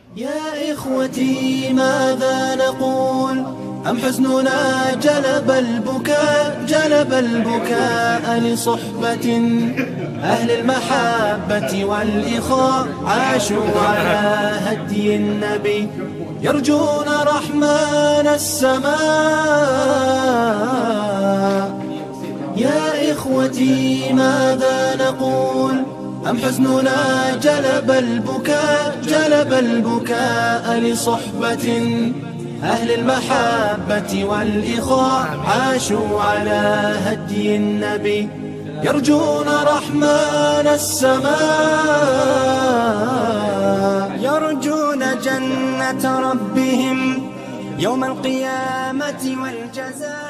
يا إخوتي ماذا نقول؟ أم حزننا جلب البكاء لصحبة أهل المحبة والإخاء عاشوا على هدي النبي يرجون رحمن السماء. يا إخوتي ماذا نقول؟ أم حزننا جلب البكاء لصحبة أهل المحبة والإخاء عاشوا على هدي النبي يرجون رحمن السماء. يرجون جنة ربهم يوم القيامة والجزاء.